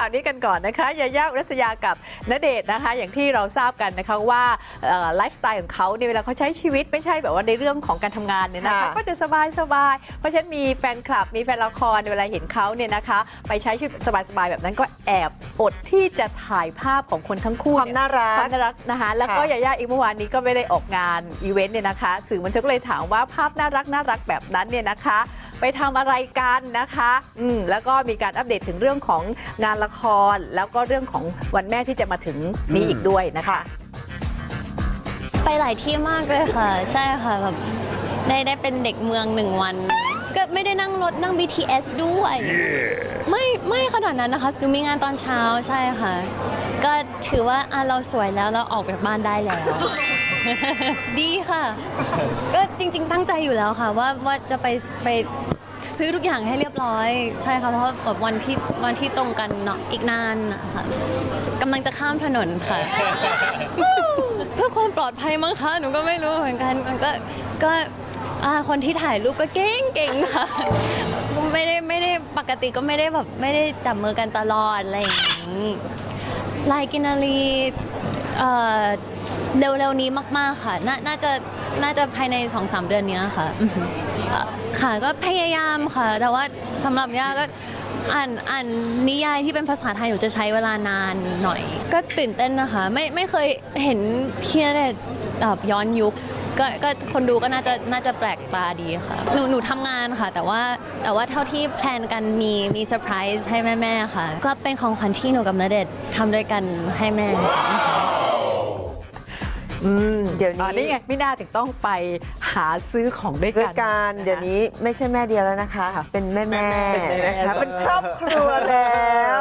าวนี้กันก่อนนะคะยาย่า อุรัสยากับณเดชน์นะคะอย่างที่เราทราบกันนะคะว่าไลฟ์สไตล์ของเขาเนี่ยเวลาเขาใช้ชีวิตไม่ใช่แบบว่าในเรื่องของการทำงานเนี่ยนะคะก็จะสบายเพราะฉะนั้นมีแฟนคลับมีแฟนละครเวลาเห็นเขาเนี่ยนะคะไปใช้ชีวิตสบายแบบนั้นก็แอบอดที่จะถ่ายภาพของคนทั้งคู่ความน่ารักนะคะแล้วก็ยาย่าอีกเมื่อวานนี้ก็ไม่ได้ออกงานอีเวนต์เนี่ยนะคะสื่อมวลชนก็เลยถามว่าภาพน่ารักแบบนั้นเนี่ยนะคะไปทำอะไรกันนะคะแล้วก็มีการอัปเดตถึงเรื่องของงานละครแล้วก็เรื่องของวันแม่ที่จะมาถึงนี้อีกด้วยนะคะไปหลายที่มากเลยค่ะใช่ค่ะแบบได้เป็นเด็กเมือง1 วันก็ไม่ได้นั่งรถนั่ง BTS ด้วยไม่ขนาดนั้นนะคะหนูมีงานตอนเช้าใช่ค่ะก็ถือว่าเราสวยแล้วเราออกจากบ้านได้แล้ว ดีค่ะก็จริงๆตั้งใจอยู่แล้วค่ะว่าจะไปซื้อทุกอย่างให้เรียบร้อยใช่ค่ะเพราะแบบวันที่ตรงกันเนาะอีกนานค่ะกำลังจะข้ามถนนค่ะ เพื่อความปลอดภัยมั้งคะหนูก็ไม่รู้เหมือนกันมันก็คนที่ถ่ายรูปก็เก่งค่ะไม่ได้ปกติก็ไม่ได้จับมือกันตลอดอะไรอย่างนี้ลายกินนารีเร็วๆนี้มากๆค่ะน่าจะภายใน 2-3 เดือนนี้ค่ะค่ะก็พยายามค่ะแต่ว่าสำหรับย่าก็อ่านนิยายที่เป็นภาษาไทยหนูจะใช้เวลานานหน่อยก็ตื่นเต้นนะคะไม่เคยเห็นพี่ณเดชน์แบบย้อนยุคก็คนดูก็น่าจะแปลกตาดีค่ะหนูทำงานค่ะแต่ว่าเท่าที่แพลนกันมีเซอร์ไพรส์ให้แม่ค่ะก็เป็นของขวัญที่หนูกับณเดชน์ทำด้วยกันให้แม่เดี๋ยวนี้นี่ไงไม่น่าถึงต้องไปหาซื้อของด้วยกันเดี๋ยวนี้ไม่ใช่แม่เดียวแล้วนะคะเป็นแม่นะคะเป็นครอบครัวแล้ว